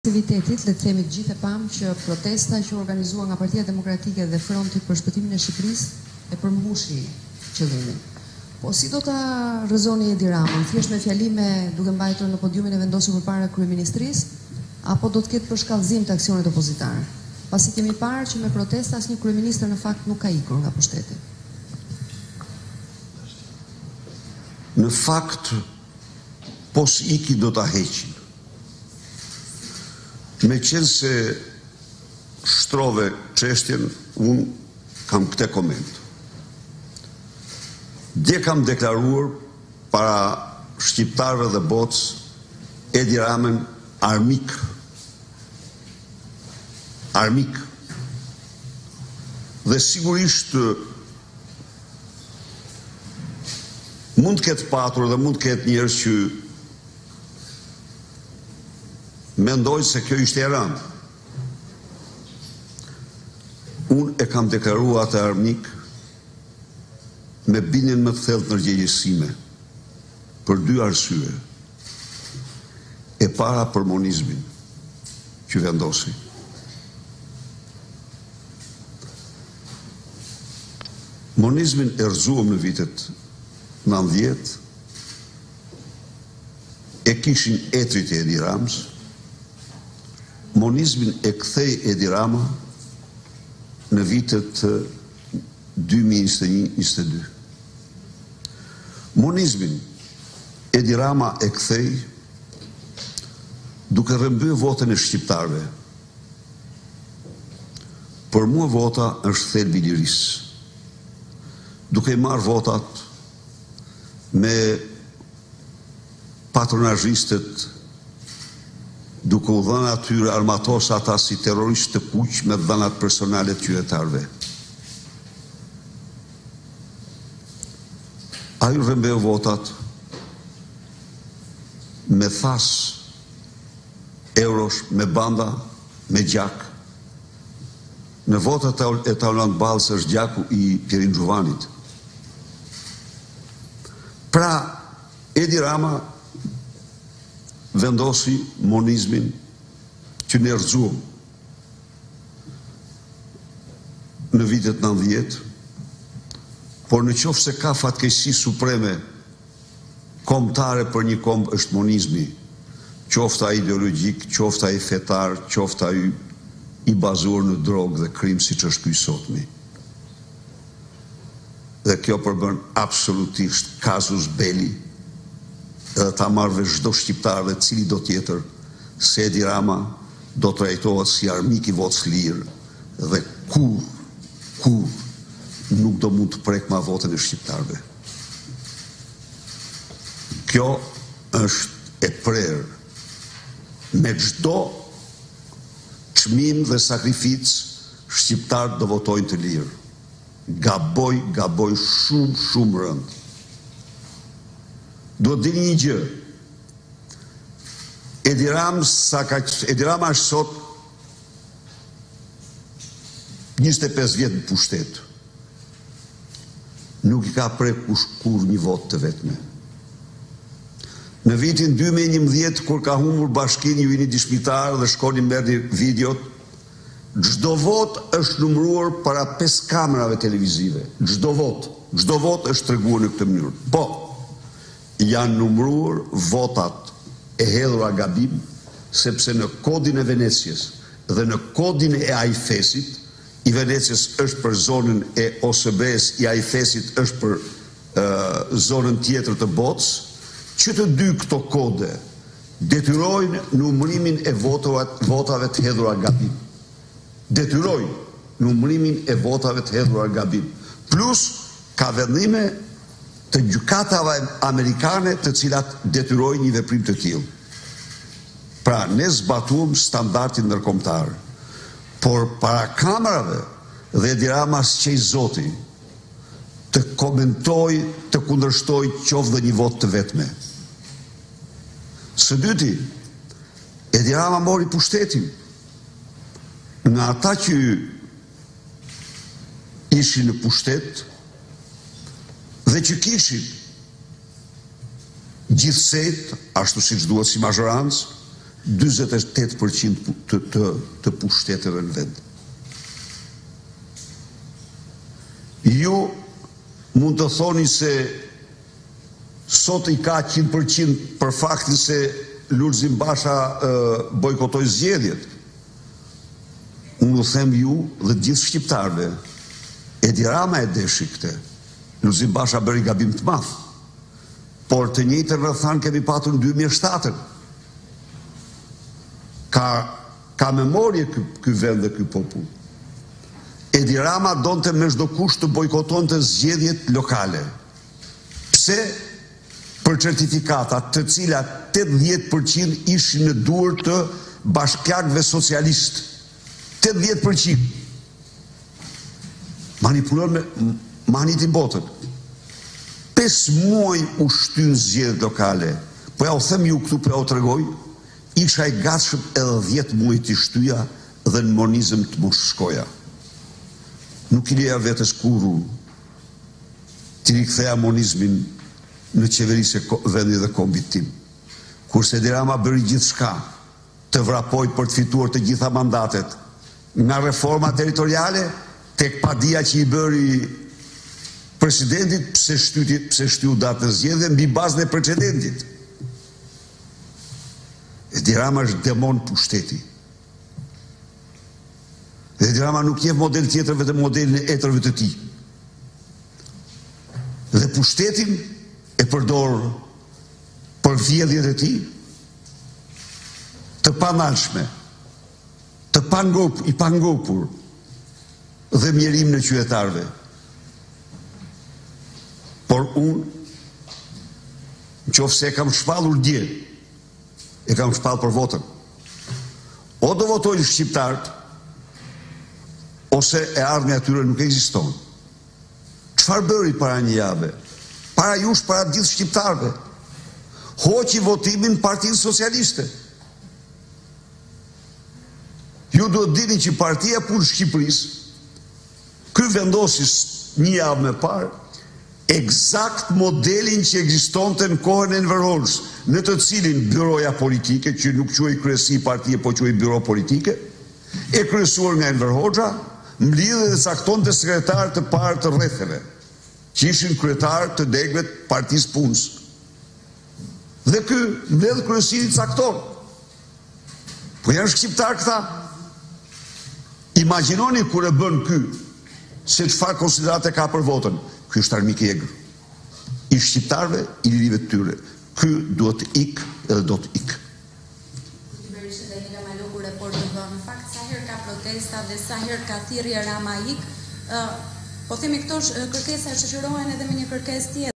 Aktivitetit, le të themi të gjithë e pam që protesta që organizua nga Partia Demokratike dhe Fronti për Shpëtimin e Shqipërisë e përmbushi qëllimin. Po si do ta rrëzoni Edi Ramën? Thjesht me fjalime duke mbajtur në podiumin e vendosur përpara kryeministrisë, apo do të ketë për shkallëzim të aksionit opozitar? Pasi kemi parë që me protesta asnjë kryeministër në fakt nuk ka ikur nga pushteti. Në fakt, po s'iki do ta heqin. Me qenë se shtrove çështjen, unë kam këtë koment. Dje kam deklaruar para shqiptarëve dhe botës Edi Ramën armik. Armik. Dhe sigurisht mund të ketë patur dhe mund të ketë njerëz që mendoj se kjo ishte e rëndë. Unë e kam deklaruar atë armik me bindjen më të thellë të ndërgjegjësime për dy arsye. E para për monizmin që vendosi. Monizmin e rrëzuam në vitet 90, e kishin etrit e Edi Ramës. Monizmin e kthej Edi Rama në vitet 2021-22. Monizmin Edi Rama e kthej duke rrëmbyer votën e shqiptarëve. Për mua vota është thelbi i lirisë. Duke marrë votat me patronazhistët, duke u dhënë atyre armatos ata si terroristë të kuq me dhënat personale të qytetarëve. Ai rrëmbeu votat me thas, eurosh, me banda, me gjak. Në votat e Taulant Ballës është gjaku i Pierin Xhuvanit. Pra, Edi Rama vendosi monizmin që ne rrëzuam në vitet 90, por në qoftë se ka fatkeqësi supreme kombëtare për një kombë është monizmi, qoftë ai ideologjik, qoftë ai fetar, qoftë ai i bazuar në drogë dhe krim siç është ky sotmi. Dhe kjo përbën absolutisht casus belli, edhe ta marrë çdo shqiptar dhe cili do tjetër se Edi Rama do trajtohet si armik i votës lirë dhe kur nuk do mund të prek ma votën e shqiptarëve. Kjo është e prerë me çdo çmim dhe sakrificë shqiptarët do votojnë të lirë. Gaboj shumë rënd. Do të dini një gjë. Edi Rama është sot 25 vjet në pushtet. Nuk i ka prek kur një vot të vetme. Në vitin 2011, kur ka humbur bashkinë, ju jeni dishmitar dhe shkoni merrni videot, çdo vot është numëruar para 5 kamerave televizive. Çdo vot është treguar në këtë mënyrë. Po, janë numëruar votat e hedhura gabim, sepse në kodin e Venecias dhe në kodin e AIFES-it, i Venecias është për zonën e OSB-s, i AIFES-it është për zonën tjetër të botës, që të dy këto kode detyrojnë numërimin e votave të hedhura gabim. Detyrojnë numërimin e votave të hedhura gabim. Plus, ka vendime të gjykatave amerikane të cilat detyrojnë një veprim të tillë. Pra, ne zbatuam standardin ndërkombëtar. Por para kamerave dhe Edi Rama s'qej zoti të komentoj, të kundërshtoj qoftë dhe një vot të vetme. Së dyti, Edi Rama mori pushtetin nga ata që ishin në pushtet dhe që kishin gjithsejt, ashtu siç duhet si mazhorancë, 48% të pushteteve në vend. Ju mund të thoni se sot i ka 100% për faktin se Lulzim Basha bojkotoi zgjedhjet. Unë u them ju dhe gjithë shqiptarëve, Edi Rama e deshi këtë. Lulzim Basha bëri gabim të madh. Por të njëjtën rrethan kemi patur në 2007. Ka memorje ky vend dhe ky popull. Edi Rama donte me çdo kusht të bojkotonte zgjedhjet lokale. Pse? Për certifikata të cilat 80% ishin në duar të bashkiakëve socialist. 80%. Manipulon me manitin botën. 5 muaj u shtyn zgjedhjet lokale. Po ja u them ju këtu, po ja u tregoj, isha i gatshëm edhe 10 muaj të shtyja dhe në monizëm të mos shkoja. Nuk i leja vetes kurru të riktheja monizmin në qeverisë e vendit dhe kombit tim. Kurse Edi Rama bëri gjithçka të vrapoj për të fituar të gjitha mandatet, nga reforma territoriale tek padia që i bëri presidentit pse shtyu datën e zgjedhjeve mbi bazën e precedentit. Edi Rama është demon pushteti. Edi Rama nuk jep model tjetër vetëm modelin e etërve të tij. Dhe pushtetin e përdor për vjedhjet e tij të panalshme, i pangopur dhe mjerim në qytetarëve. Por unë, nëse e kam shpallur dje, e kam shpallur për votën. O do votojnë shqiptarët, ose e ardhmja atyre nuk ekziston. Çfarë bëri para një jave? Para jush, para gjithë shqiptarëve. Hoqi votimin Partinë Socialiste. Ju duhet dini që Partia Punë Shqipërisë, ky vendosi një javë më parë, eksakt modelin që ekzistonte në kohën e Enver Hoxhës, në të cilin byroja politike, që nuk quhej kryesi partije, po quhej byro politike, e kryesuar nga Enver Hoxha, mblidhe dhe caktonte sekretarë të parë të rretheve, që ishin kryetarë të degëve të Partisë Punës. Dhe ky mbledh kryesin cakton. Po janë shqiptar këta. Imagjinoni kur e bën ky, se çfarë konsiderate ka për votën. Ky është armik i egër. I shqiptarëve, i lirive të tyre. Ky duhet të ikë edhe do të ikë. Në fakt, sa herë ka protesta dhe sa herë ka thirrje Rama ik, po themi këto kërkesa shoqërohen edhe me një kërkesë tjetër.